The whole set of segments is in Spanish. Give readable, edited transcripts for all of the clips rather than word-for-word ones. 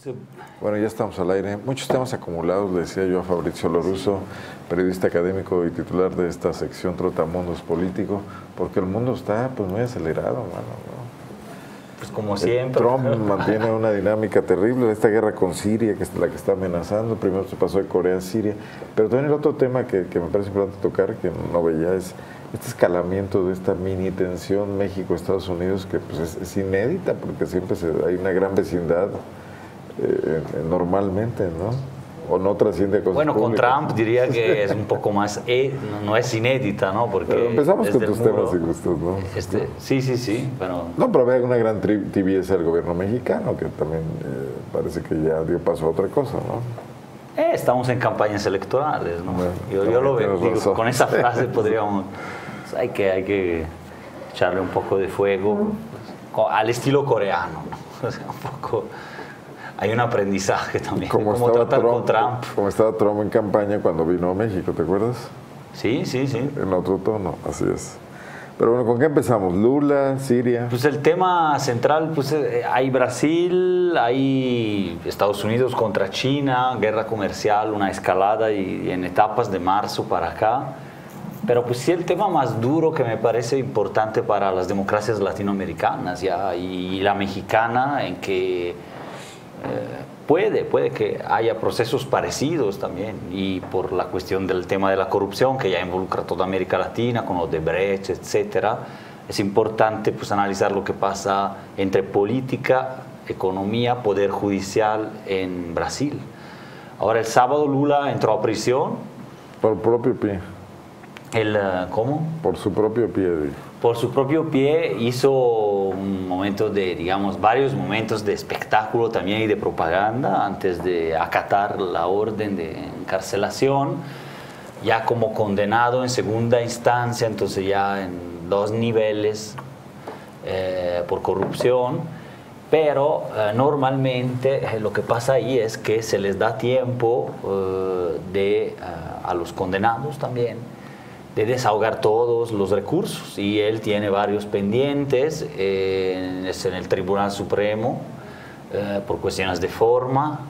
Sí. Bueno, ya estamos al aire. Muchos temas acumulados, le decía yo a Fabrizio Lorusso, periodista académico y titular de esta sección Trotamundos Político, porque el mundo está pues muy acelerado, mano, ¿no? Pues como siempre. Trump mantiene una dinámica terrible, esta guerra con Siria, que es la que está amenazando. Primero se pasó de Corea a Siria, pero también el otro tema que me parece importante tocar, que no veía, es este escalamiento de esta mini tensión México-Estados Unidos, que pues es inédita, porque siempre hay una gran vecindad normalmente, ¿no? O no trasciende cosas Bueno, públicas. con Trump diría que es un poco más, no es inédita, ¿no? Porque pero empezamos con tus muro, temas y gustos, ¿no? Sí, pero... No, pero había una gran tibieza del gobierno mexicano, que también parece que ya dio paso a otra cosa, ¿no? Estamos en campañas electorales, ¿no? Bueno, yo lo veo, digo, razón. con esa frase podríamos... Pues hay que echarle un poco de fuego, pues, al estilo coreano, ¿no? O sea, un poco... Hay un aprendizaje también, como tratar con Trump. Como estaba Trump en campaña cuando vino a México, ¿te acuerdas? Sí. En otro tono, así es. Pero bueno, ¿con qué empezamos? ¿Lula, Siria? Pues el tema central, pues hay Brasil, hay Estados Unidos contra China, guerra comercial, una escalada y en etapas de marzo para acá. Pero pues sí, el tema más duro que me parece importante para las democracias latinoamericanas ya, y la mexicana, en que puede que haya procesos parecidos también, y por la cuestión del tema de la corrupción que ya involucra a toda América Latina con Odebrecht, etcétera, es importante pues analizar lo que pasa entre política, economía, poder judicial en Brasil. Ahora el sábado Lula entró a prisión. Por propio pie. ¿Cómo? Por su propio pie. Por su propio pie hizo un momento de, digamos, varios momentos de espectáculo también y de propaganda antes de acatar la orden de encarcelación, ya como condenado en segunda instancia, entonces ya en 2 niveles por corrupción. Pero normalmente lo que pasa ahí es que se les da tiempo a los condenados también de desahogar todos los recursos, y él tiene varios pendientes en el Tribunal Supremo por cuestiones de forma,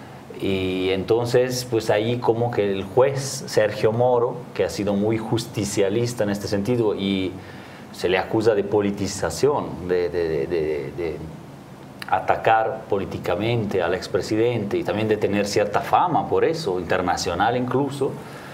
y entonces pues ahí como que el juez Sergio Moro, que ha sido muy justicialista en este sentido y se le acusa de politización, de atacar políticamente al expresidente y también de tener cierta fama por eso, internacional incluso,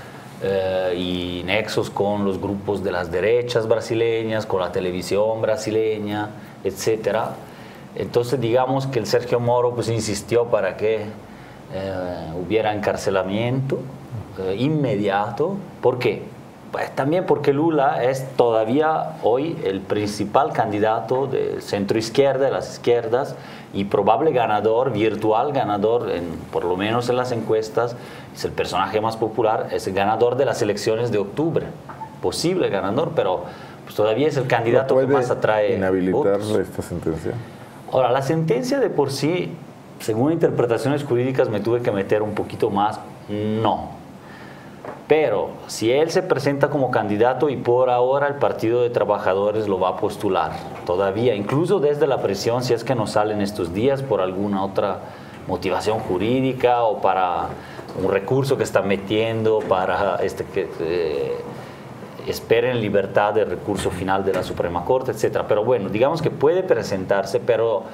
y nexos con los grupos de las derechas brasileñas, con la televisión brasileña, etcétera. Entonces digamos que el Sergio Moro pues insistió para que hubiera encarcelamiento inmediato. ¿Por qué? Pues también porque Lula es todavía hoy el principal candidato del centro izquierda, de las izquierdas, y probable ganador, virtual ganador, por lo menos en las encuestas, es el personaje más popular, es el ganador de las elecciones de octubre, posible ganador, pero pues todavía es el candidato que más atrae inhabilitar votos. esta sentencia? Ahora, la sentencia de por sí, según interpretaciones jurídicas, me tuve que meter un poquito más, no. Pero si él se presenta como candidato y por ahora el Partido de Trabajadores lo va a postular todavía, incluso desde la prisión, si es que no salen estos días por alguna otra motivación jurídica o para un recurso que está metiendo para que esperen libertad de recurso final de la Suprema Corte, etcétera. Pero bueno, digamos que puede presentarse, pero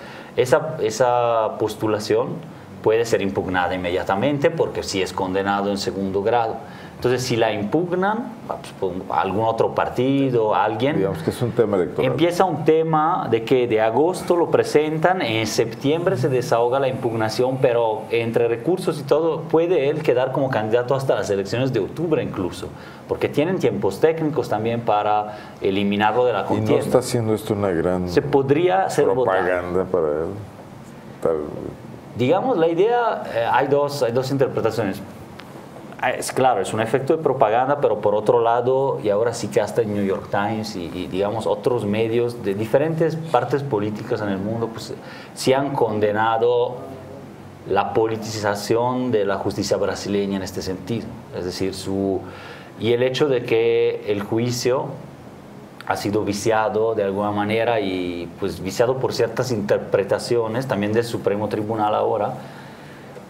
esa postulación puede ser impugnada inmediatamente porque si es condenado en segundo grado. Entonces, si la impugnan, pues, algún otro partido, alguien... Digamos que es un tema electoral. Empieza un tema de que de agosto lo presentan, en septiembre se desahoga la impugnación, pero entre recursos y todo, puede él quedar como candidato hasta las elecciones de octubre incluso, porque tienen tiempos técnicos también para eliminarlo de la contienda. ¿Y no está haciendo esto una gran se podría hacer propaganda para él? Digamos, la idea, hay dos interpretaciones. Es claro, es un efecto de propaganda, pero por otro lado, y ahora sí que hasta el New York Times y digamos otros medios de diferentes partes políticas en el mundo, pues sí han condenado la politización de la justicia brasileña en este sentido. Es decir, y el hecho de que el juicio ha sido viciado de alguna manera y pues viciado por ciertas interpretaciones también del Supremo Tribunal ahora,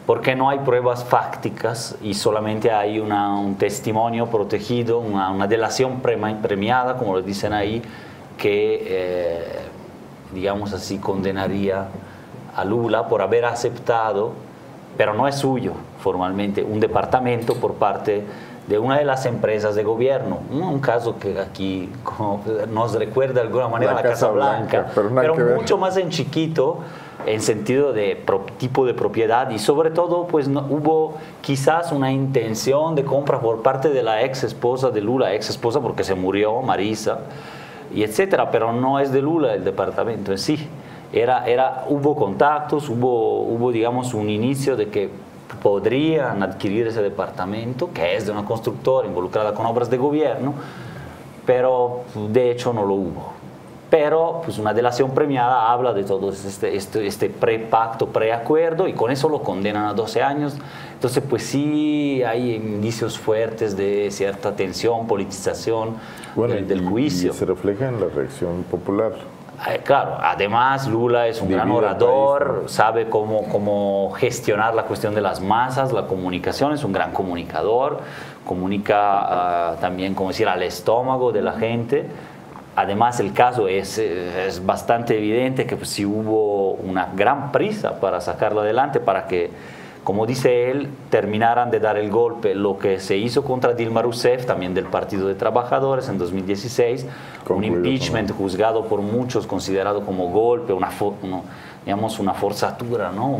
porque no hay pruebas fácticas y solamente hay un testimonio protegido, una delación premiada, como lo dicen ahí, que, digamos así, condenaría a Lula por haber aceptado, pero no es suyo formalmente, un departamento por parte de una de las empresas de gobierno. Un caso que aquí nos recuerda de alguna manera a la Casa Blanca, pero mucho más en chiquito, en sentido de tipo de propiedad, y sobre todo pues hubo quizás una intención de compra por parte de la ex esposa de Lula, ex esposa porque se murió, Marisa, y etcétera, pero no es de Lula el departamento en sí. Hubo contactos, hubo digamos un inicio de que podrían adquirir ese departamento, que es de una constructora involucrada con obras de gobierno, pero de hecho no lo hubo. Pero pues una delación premiada habla de todo este prepacto, preacuerdo, y con eso lo condenan a 12 años. Entonces pues sí hay indicios fuertes de cierta tensión, politización del juicio. Y se refleja en la reacción popular. Claro, además Lula es un gran orador, sabe cómo gestionar la cuestión de las masas, la comunicación, es un gran comunicador, comunica también, como decir, al estómago de la gente. Además el caso es bastante evidente que pues, sí hubo una gran prisa para sacarlo adelante, para que, como dice él, terminaran de dar el golpe. Lo que se hizo contra Dilma Rousseff, también del Partido de Trabajadores, en 2016, un impeachment juzgado por muchos, considerado como golpe, digamos una forzatura, ¿no?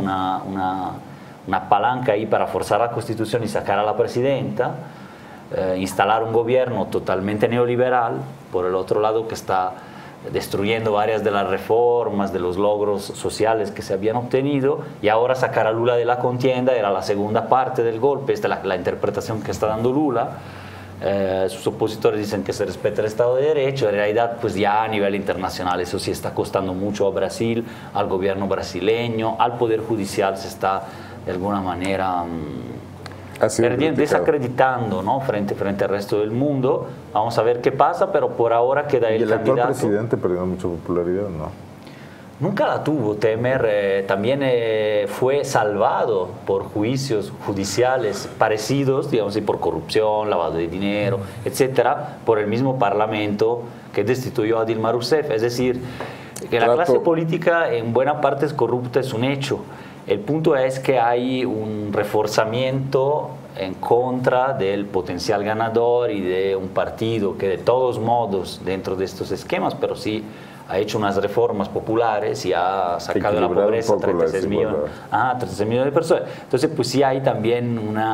una palanca ahí para forzar la Constitución y sacar a la presidenta, instalar un gobierno totalmente neoliberal, por el otro lado, que está destruyendo varias de las reformas, de los logros sociales que se habían obtenido, y ahora sacar a Lula de la contienda era la segunda parte del golpe. Esta es la interpretación que está dando Lula. Sus opositores dicen que se respeta el Estado de Derecho. En realidad, pues ya a nivel internacional eso sí está costando mucho a Brasil, al gobierno brasileño, al Poder Judicial se está de alguna manera desacreditando, ¿no? frente al resto del mundo. Vamos a ver qué pasa, pero por ahora queda el candidato. ¿Y el actual presidente perdió mucha popularidad, no? Nunca la tuvo. Temer también fue salvado por juicios judiciales parecidos, digamos así, por corrupción, lavado de dinero, etcétera, por el mismo Parlamento que destituyó a Dilma Rousseff. Es decir, que la clase política en buena parte es corrupta, es un hecho. El punto es que hay un reforzamiento en contra del potencial ganador y de un partido que de todos modos, dentro de estos esquemas, pero sí ha hecho unas reformas populares y ha sacado de la pobreza 36 millones de personas. Entonces, pues sí hay también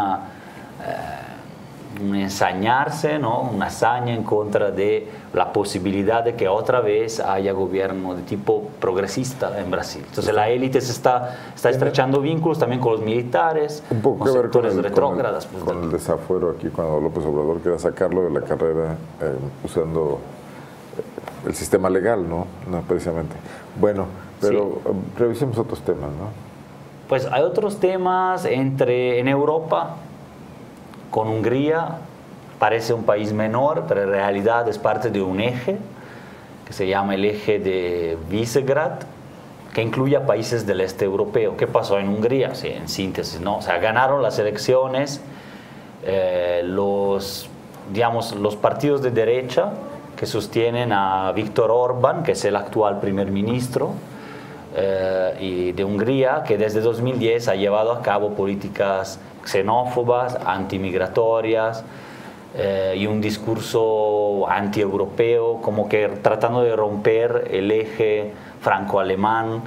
un ensañarse, ¿no? Una hazaña en contra de la posibilidad de que otra vez haya gobierno de tipo progresista en Brasil. Entonces la élite se está estrechando vínculos también con los militares, un poco con sectores retrógradas. Con el desafuero aquí cuando López Obrador quería sacarlo de la carrera usando el sistema legal, ¿no? No precisamente. Bueno, pero sí, revisemos otros temas, ¿no? Pues hay otros temas en Europa. Con Hungría parece un país menor, pero en realidad es parte de un eje que se llama el eje de Visegrad, que incluye a países del este europeo. ¿Qué pasó en Hungría? Sí, en síntesis, ¿no? O sea, ganaron las elecciones los partidos de derecha que sostienen a Viktor Orbán, que es el actual primer ministro y de Hungría, que desde 2010 ha llevado a cabo políticas xenófobas, antimigratorias y un discurso antieuropeo, como que tratando de romper el eje franco-alemán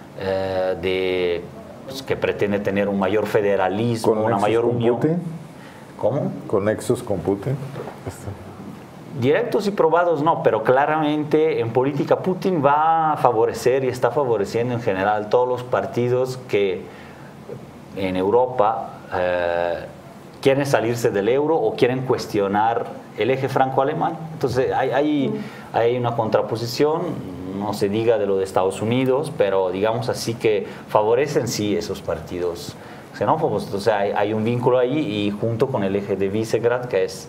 que pretende tener un mayor federalismo, una mayor unión. Putin? ¿Cómo? ¿Con nexos con Putin? Directos y probados no, pero claramente en política Putin va a favorecer y está favoreciendo en general todos los partidos que en Europa quieren salirse del euro o quieren cuestionar el eje franco-alemán. Entonces hay una contraposición, no se diga de lo de Estados Unidos, pero digamos así que favorecen sí esos partidos xenófobos. Entonces hay un vínculo ahí, y junto con el eje de Visegrad, que es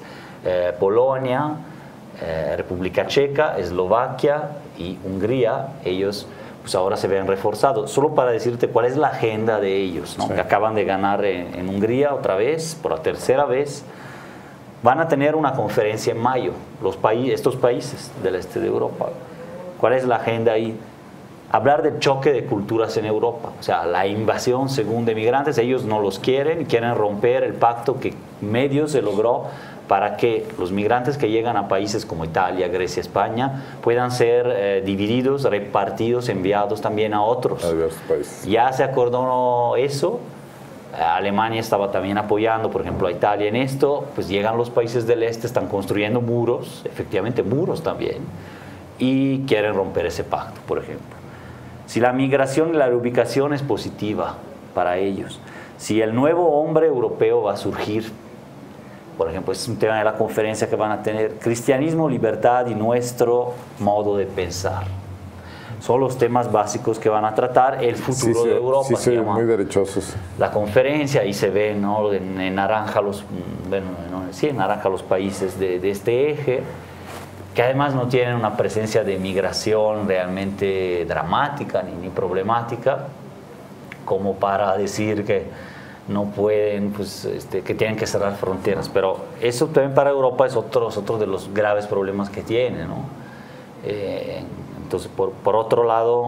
Polonia, República Checa, Eslovaquia y Hungría, ellos pues ahora se ven reforzados. Solo para decirte cuál es la agenda de ellos, ¿no? Sí. Que acaban de ganar en Hungría otra vez, por la tercera vez. Van a tener una conferencia en mayo, estos países del este de Europa. ¿Cuál es la agenda ahí? Hablar del choque de culturas en Europa, o sea, la invasión según de migrantes. Ellos no los quieren y quieren romper el pacto que medio se logró para que los migrantes que llegan a países como Italia, Grecia, España puedan ser divididos, repartidos, enviados también a otros. A diversos países. Ya se acordó eso. Alemania estaba también apoyando, por ejemplo, a Italia en esto. Pues llegan los países del este, están construyendo muros, efectivamente muros también, y quieren romper ese pacto, por ejemplo. Si la migración y la reubicación es positiva para ellos, si el nuevo hombre europeo va a surgir, por ejemplo, es un tema de la conferencia que van a tener, cristianismo, libertad y nuestro modo de pensar. Son los temas básicos que van a tratar el futuro de Europa. Sí, son muy derechosos. La conferencia, ahí se ve, ¿no? en naranja en naranja los países de este eje, que además no tienen una presencia de migración realmente dramática ni problemática, como para decir que no pueden, pues, que tienen que cerrar fronteras. Pero eso también para Europa es otro de los graves problemas que tiene, ¿no? Entonces, por otro lado,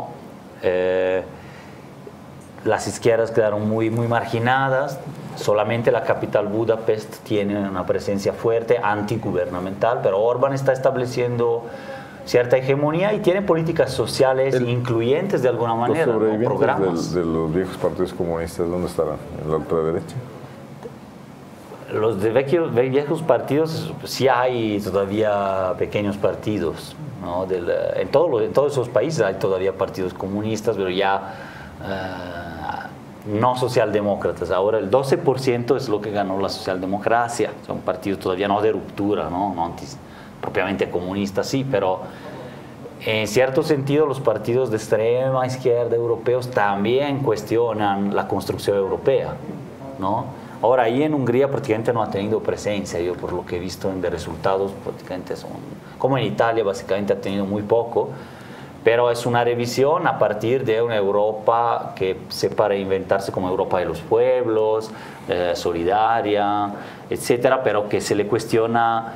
las izquierdas quedaron muy marginadas. Solamente la capital Budapest tiene una presencia fuerte, antigubernamental, pero Orbán está estableciendo cierta hegemonía y tiene políticas sociales incluyentes de alguna manera, los sobrevivientes, ¿no? Programas. de los viejos partidos comunistas, ¿dónde estarán? ¿En la ultraderecha? Los de viejos partidos, sí hay todavía pequeños partidos, ¿no? En todos esos países hay todavía partidos comunistas, pero ya no socialdemócratas. Ahora el 12% es lo que ganó la socialdemocracia. Son partidos todavía no de ruptura, no propiamente comunistas, sí, pero en cierto sentido los partidos de extrema izquierda europeos también cuestionan la construcción europea, ¿no? Ahora, ahí en Hungría prácticamente no ha tenido presencia, yo por lo que he visto de resultados prácticamente son, como en Italia básicamente ha tenido muy poco, pero es una revisión a partir de una Europa que sepa reinventarse como Europa de los pueblos, solidaria, etcétera, pero que se le cuestiona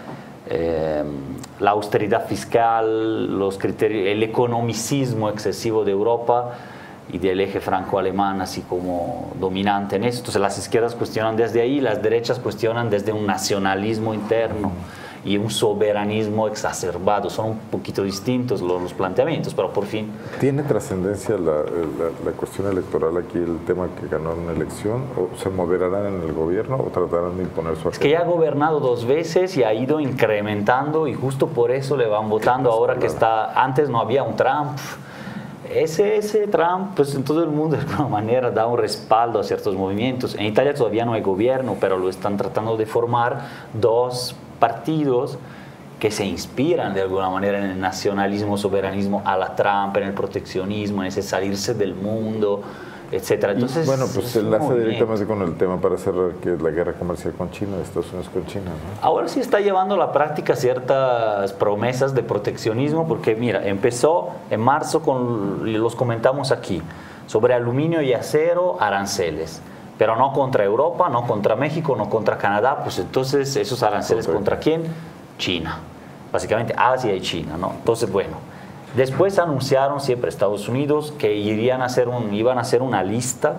la austeridad fiscal, los criterios, el economicismo excesivo de Europa y del eje franco-alemán así como dominante en eso. Entonces las izquierdas cuestionan desde ahí, las derechas cuestionan desde un nacionalismo interno y un soberanismo exacerbado. Son un poquito distintos los planteamientos, pero por fin... ¿Tiene trascendencia la cuestión electoral aquí, el tema que ganó una elección? ¿O se moderarán en el gobierno o tratarán de imponer su agenda? Es que ya ha gobernado 2 veces y ha ido incrementando y justo por eso le van votando ahora que está... Antes no había un Trump. Ese Trump, pues en todo el mundo de alguna manera da un respaldo a ciertos movimientos. En Italia todavía no hay gobierno, pero lo están tratando de formar 2 partidos que se inspiran de alguna manera en el nacionalismo, soberanismo a la Trump, en el proteccionismo, en ese salirse del mundo, etcétera. Entonces, bueno, pues enlaza directamente con el tema para cerrar, que es la guerra comercial con China, de Estados Unidos con China, ¿no? Ahora sí está llevando a la práctica ciertas promesas de proteccionismo, porque mira, empezó en marzo los comentamos aquí, sobre aluminio y acero, aranceles. Pero no contra Europa, no contra México, no contra Canadá, pues entonces esos aranceles ¿contra quién? China. Básicamente Asia y China, ¿no? Entonces, bueno, después anunciaron siempre Estados Unidos que iban a hacer una lista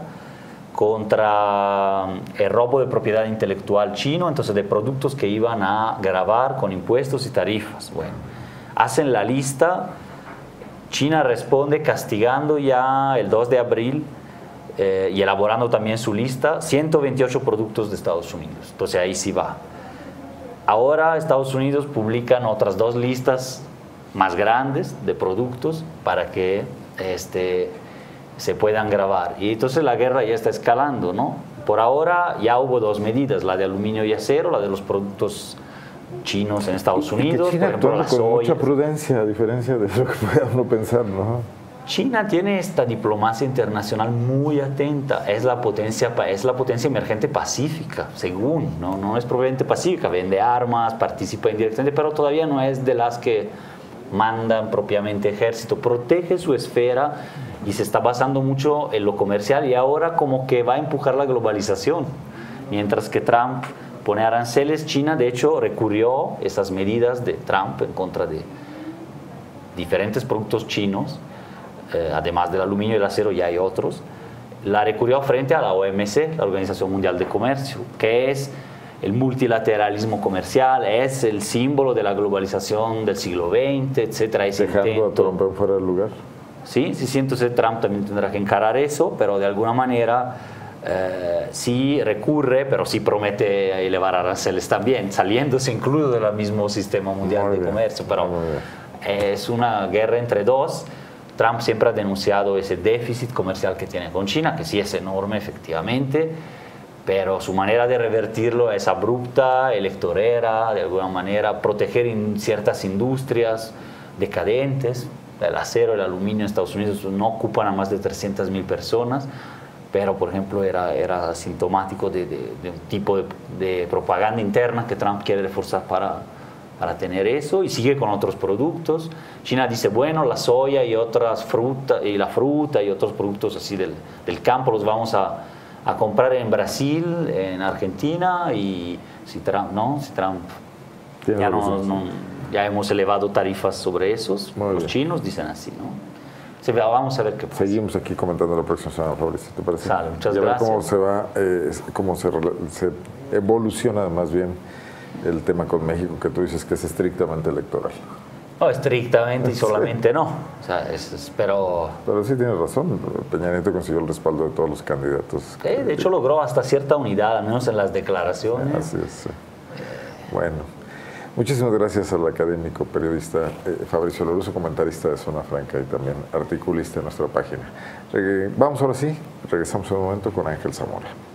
contra el robo de propiedad intelectual chino, entonces de productos que iban a gravar con impuestos y tarifas. Bueno, hacen la lista, China responde castigando ya el 2 de abril y elaborando también su lista, 128 productos de Estados Unidos. Entonces ahí sí va. Ahora Estados Unidos publican otras 2 listas más grandes de productos para que se puedan grabar. Y entonces la guerra ya está escalando, ¿no? Por ahora ya hubo 2 medidas, la de aluminio y acero, la de los productos chinos en Estados Unidos. China por ejemplo, actúa con mucha prudencia, a diferencia de lo que pueda uno pensar, ¿no? China tiene esta diplomacia internacional muy atenta, es la potencia emergente pacífica, según, no es propiamente pacífica, vende armas, participa indirectamente, pero todavía no es de las que mandan propiamente ejército, protege su esfera y se está basando mucho en lo comercial y ahora como que va a empujar la globalización. Mientras que Trump pone aranceles, China de hecho recurrió a esas medidas de Trump en contra de diferentes productos chinos, además del aluminio y el acero ya hay otros, la recurrió frente a la OMC, la Organización Mundial de Comercio, que es el multilateralismo comercial, es el símbolo de la globalización del siglo XX, etcétera. Dejando a Trump fuera del lugar. Sí, entonces Trump también tendrá que encarar eso, pero de alguna manera sí recurre, pero sí promete elevar aranceles también, saliéndose incluso del mismo sistema mundial de comercio. Pero es una guerra entre dos. Trump siempre ha denunciado ese déficit comercial que tiene con China, que sí es enorme efectivamente, pero su manera de revertirlo es abrupta, electorera, de alguna manera proteger ciertas industrias decadentes. El acero, el aluminio en Estados Unidos no ocupan a más de 300.000 personas, pero por ejemplo era sintomático de un tipo de propaganda interna que Trump quiere reforzar para tener eso, y sigue con otros productos. China dice, bueno, la soya y otras frutas, y la fruta y otros productos así del campo los vamos a comprar en Brasil, en Argentina, y si Trump ya hemos elevado tarifas sobre esos, los chinos dicen así, ¿no? Vamos a ver qué pasa. Seguimos aquí comentando la próxima semana, Fabricio, ¿te parece? Sale, muchas Cómo gracias. se evoluciona más bien el tema con México, que tú dices que es estrictamente electoral. No, estrictamente y solamente no. O sea, pero sí tienes razón, Peña Nieto consiguió el respaldo de todos los candidatos. De hecho logró hasta cierta unidad, al menos en las declaraciones. Así es. Bueno, muchísimas gracias al académico periodista Fabricio Lorusso, comentarista de Zona Franca y también articulista en nuestra página. Vamos ahora sí, regresamos en un momento con Ángel Zamora.